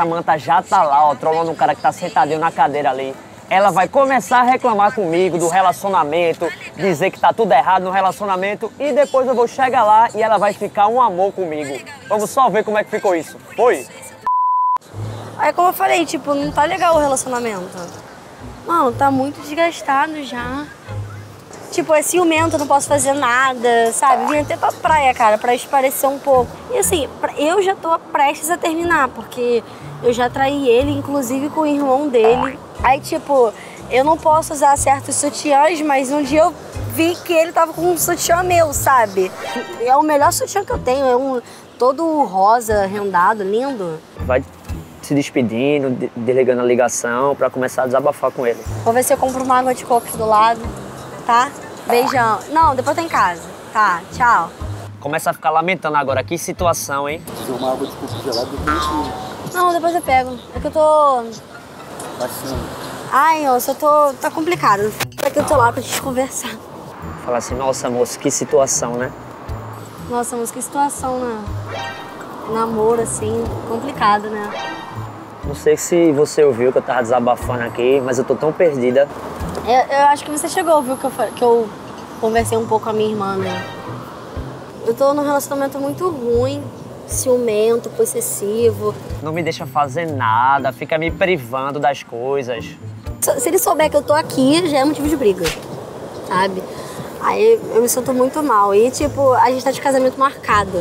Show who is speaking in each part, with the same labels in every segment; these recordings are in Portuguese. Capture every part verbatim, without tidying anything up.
Speaker 1: Samantha já tá lá, ó, trolando um cara que tá sentadinho na cadeira ali. Ela vai começar a reclamar comigo do relacionamento, dizer que tá tudo errado no relacionamento e depois eu vou chegar lá e ela vai ficar um amor comigo. Vamos só ver como é que ficou isso. Foi?
Speaker 2: Aí como eu falei, tipo, não tá legal o relacionamento. Mano, tá muito desgastado já. Tipo, é ciumento, não posso fazer nada, sabe? Vim até pra praia, cara, pra esparecer um pouco. E assim, eu já tô prestes a terminar, porque eu já traí ele, inclusive com o irmão dele. Aí, tipo, eu não posso usar certos sutiãs, mas um dia eu vi que ele tava com um sutiã meu, sabe? É o melhor sutiã que eu tenho, é um todo rosa, rendado, lindo.
Speaker 1: Vai se despedindo, de- desligando a ligação pra começar a desabafar com ele.
Speaker 2: Vou ver se eu compro uma água de coco aqui do lado, tá? Beijão. Não, depois eu tô em casa. Tá, tchau.
Speaker 1: Começa a ficar lamentando agora, que situação, hein?
Speaker 3: Se uma água de coco gelada, depois
Speaker 2: Não, depois eu pego. É que eu tô...
Speaker 3: passando.
Speaker 2: Ai, ó, só tô... tá complicado. É que eu tô lá pra gente conversar.
Speaker 1: Falar assim, nossa moço, que situação, né?
Speaker 2: Nossa, mas que situação, né? Namoro, assim, complicado, né?
Speaker 1: Não sei se você ouviu que eu tava desabafando aqui, mas eu tô tão perdida.
Speaker 2: Eu, eu acho que você chegou a ouvir que eu, fa- que eu conversei um pouco com a minha irmã, né? Eu tô num relacionamento muito ruim, ciumento, possessivo.
Speaker 1: Não me deixa fazer nada, fica me privando das coisas.
Speaker 2: Se se ele souber que eu tô aqui, já é motivo de briga, sabe? Aí eu me sinto muito mal. E, tipo, a gente tá de casamento marcado.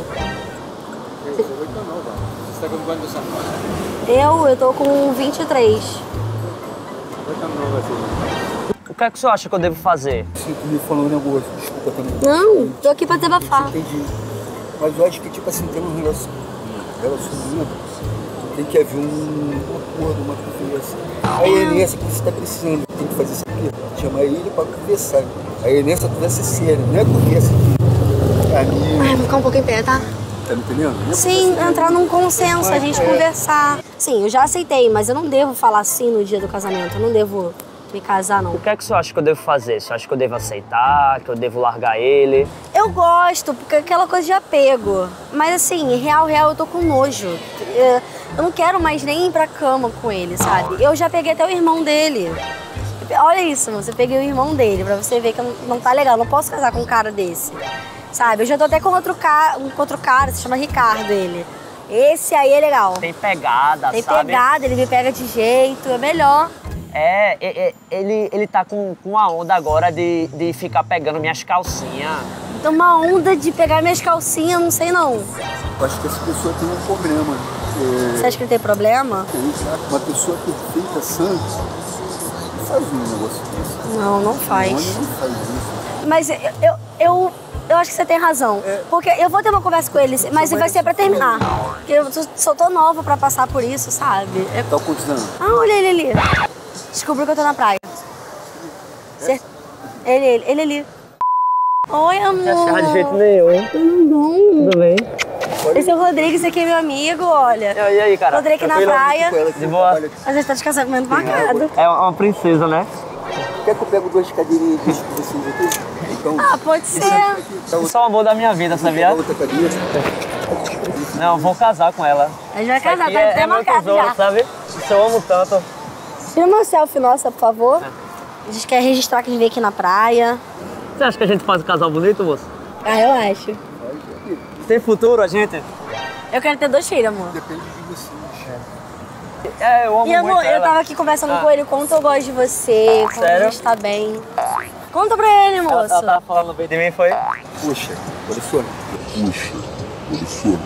Speaker 3: Você tá com quantos anos?
Speaker 2: Eu, eu tô com vinte e três.
Speaker 3: Quantos anos vai ser?
Speaker 1: O que é que você acha que eu devo fazer?
Speaker 3: Sinto me falando um negócio, desculpa também.
Speaker 2: Não, tô aqui pra desabafar.
Speaker 3: Entendi. Mas eu acho que, tipo assim, tem um relacion- relacionamento, tem que haver um acordo, uma conversa. Aí é nessa que você tá precisando, tem que fazer isso aqui, chamar ele pra conversar. Aí é nessa conversa séria, não é conversa de amigo,
Speaker 2: Ai, vou ficar um pouco em pé, tá?
Speaker 3: tá me entendendo? Não é
Speaker 2: Sim,
Speaker 3: conversa
Speaker 2: entrar num consenso, a gente
Speaker 3: É.
Speaker 2: conversar. Sim, eu já aceitei, mas eu não devo falar sim no dia do casamento. Eu não devo me casar, não.
Speaker 1: O que é que você acha que eu devo fazer? Você acha que eu devo aceitar, que eu devo largar ele?
Speaker 2: Eu gosto, porque é aquela coisa de apego. Mas assim, real, real, eu tô com nojo. É, Eu não quero mais nem ir pra cama com ele, sabe? Eu já peguei até o irmão dele. Olha isso, moça, eu peguei o irmão dele, pra você ver que não, não tá legal. Eu não posso casar com um cara desse, sabe? Eu já tô até com outro, ca... um, com outro cara, se chama Ricardo, ele. Esse aí é legal.
Speaker 1: Tem pegada,
Speaker 2: Tem
Speaker 1: sabe?
Speaker 2: pegada, ele me pega de jeito, é melhor.
Speaker 1: É, é, é, ele, ele tá com, com a onda agora de, de ficar pegando minhas calcinhas.
Speaker 2: Então uma onda de pegar minhas calcinhas, não sei não.
Speaker 3: Eu acho que essa pessoa tem um problema. É,
Speaker 2: Você acha que ele tem problema?
Speaker 3: tem, sabe? Uma pessoa perfeita, sã, não faz um negócio desse.
Speaker 2: Não, não
Speaker 3: Um
Speaker 2: faz.
Speaker 3: homem não faz isso.
Speaker 2: Mas eu, eu, eu, eu acho que você tem razão. Porque eu vou ter uma conversa com ele, mas vai ser pra terminar. Porque eu só- só tô nova pra passar por isso, sabe? É-
Speaker 3: Tá com quantos anos?
Speaker 2: Ah, olha ele ali. Descobriu que eu tô na praia. Cer- Ele, ele, ele ali. Oi, amor.
Speaker 1: Achar de jeito nenhum.
Speaker 2: Tudo bom?
Speaker 1: Tudo bem?
Speaker 2: Esse é o Rodrigo, esse aqui é meu amigo, olha.
Speaker 1: E aí, aí, cara?
Speaker 2: Rodrigo aqui na
Speaker 3: Tranquilo,
Speaker 2: praia.
Speaker 3: com ela que
Speaker 1: De
Speaker 3: não
Speaker 1: boa.
Speaker 3: trabalha aqui.
Speaker 2: A gente tá de casamento marcado.
Speaker 1: É uma princesa, né?
Speaker 3: Quer que eu pego duas cadeirinhas de vocês aqui? Então,
Speaker 2: Ah, pode ser.
Speaker 3: tá
Speaker 1: Isso é o amor da minha vida, sabia?
Speaker 3: outra cadeira.
Speaker 1: Não, eu vou casar com ela.
Speaker 2: A gente vai
Speaker 1: Isso
Speaker 2: casar,
Speaker 1: aqui
Speaker 2: tá
Speaker 1: é,
Speaker 2: até
Speaker 1: é meu
Speaker 2: marcado
Speaker 1: tesouro,
Speaker 2: já.
Speaker 1: sabe? Isso eu amo tanto.
Speaker 2: Tira uma selfie nossa, por favor. A gente quer registrar que a gente veio aqui na praia.
Speaker 1: Você acha que a gente faz um casal bonito, moço?
Speaker 2: Ah, eu acho.
Speaker 1: Tem futuro, a gente?
Speaker 2: Eu quero ter dois filhos, amor.
Speaker 3: Depende de vocês.
Speaker 1: É, eu amo
Speaker 2: E amor,
Speaker 1: muito
Speaker 2: eu
Speaker 1: ela.
Speaker 2: tava aqui conversando
Speaker 1: Ah.
Speaker 2: com ele, quanto eu gosto de você, quanto a
Speaker 1: Sério?
Speaker 2: gente tá bem. Conta pra ele,
Speaker 1: Ela,
Speaker 2: moço.
Speaker 1: ela tava falando bem de mim, foi?
Speaker 3: Poxa, olha só. Puxa, olha só.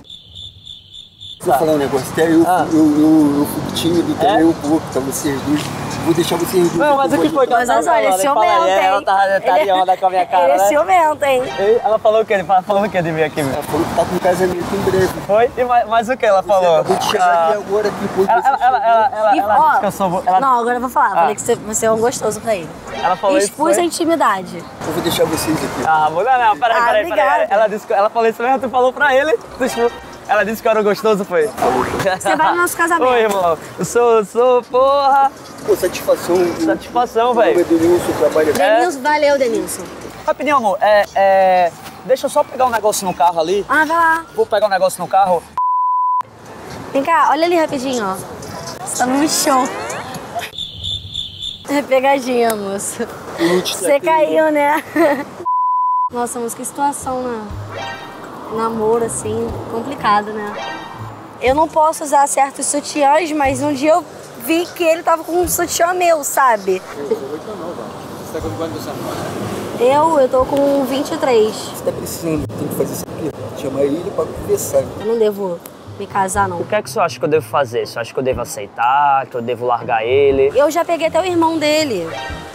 Speaker 3: Vou falar um negócio, até eu,
Speaker 1: Ah.
Speaker 3: eu, eu, eu fico tímido também
Speaker 1: É?
Speaker 3: um pouco, tá vocês dois. Vou deixar vocês dois.
Speaker 1: Não, mas o que foi que ela
Speaker 2: Mas
Speaker 1: tava
Speaker 2: olha,
Speaker 1: falando?
Speaker 2: esse
Speaker 1: Fala aí,
Speaker 2: ciumento, hein?
Speaker 1: ela tá, tá de onda com a minha cara,
Speaker 2: Ele é
Speaker 1: né?
Speaker 2: ciumento, hein?
Speaker 1: E ela falou o quê? Ele fala- falando o quê de mim aqui?
Speaker 3: Ela falou que tá com casamento em breve.
Speaker 1: Foi? E mais, mais o que ela
Speaker 3: Você
Speaker 1: falou?
Speaker 3: acabou de chegar
Speaker 1: Ah,
Speaker 3: aqui agora, depois
Speaker 1: ela,
Speaker 3: você
Speaker 1: ela, ela, ela, ela,
Speaker 2: E,
Speaker 1: ela
Speaker 2: ó,
Speaker 1: disse que eu sou... bo- Ela,
Speaker 2: Não, agora eu vou falar.
Speaker 1: Ah.
Speaker 2: Falei que você, você é um gostoso pra ele.
Speaker 1: ela falou isso,
Speaker 2: Expus
Speaker 1: foi?
Speaker 2: a intimidade.
Speaker 3: Eu vou deixar vocês aqui.
Speaker 1: Ah, amor, não, não, peraí,
Speaker 2: Ah,
Speaker 1: peraí, peraí.
Speaker 2: obrigada.
Speaker 1: Ela, disse que, ela falou isso mesmo, tu falou pra ele. Tu, tipo, ela disse que eu era gostoso, foi?
Speaker 2: Você vai no nosso casamento.
Speaker 1: Oi, irmão. Eu sou, eu sou, porra.
Speaker 3: Pô, satisfação.
Speaker 1: Satisfação,
Speaker 3: O nome
Speaker 1: velho.
Speaker 3: é Denilson, trabalha aqui.
Speaker 2: Denilson, valeu, Denilson.
Speaker 1: Rapidinho, amor. É, é... Deixa eu só pegar um negócio no carro ali.
Speaker 2: Ah, vai lá.
Speaker 1: Vou pegar um negócio no carro.
Speaker 2: Vem cá, olha ali rapidinho, ó. Você tá no chão. É pegadinha, moço. Você caiu, né? Nossa, mas que situação, né? Namoro, assim, complicado, né? Eu não posso usar certos sutiãs, mas um dia eu vi que ele tava com um sutiã meu, sabe?
Speaker 3: Você tá com quantos anos?
Speaker 2: Eu, eu tô com vinte e três.
Speaker 3: Você tá precisando, tem que fazer isso aqui. Chama ele pra conversar.
Speaker 2: Eu não devo me casar, não.
Speaker 1: O que é que você acha que eu devo fazer? Você acha que eu devo aceitar, que eu devo largar ele?
Speaker 2: Eu já peguei até o irmão dele.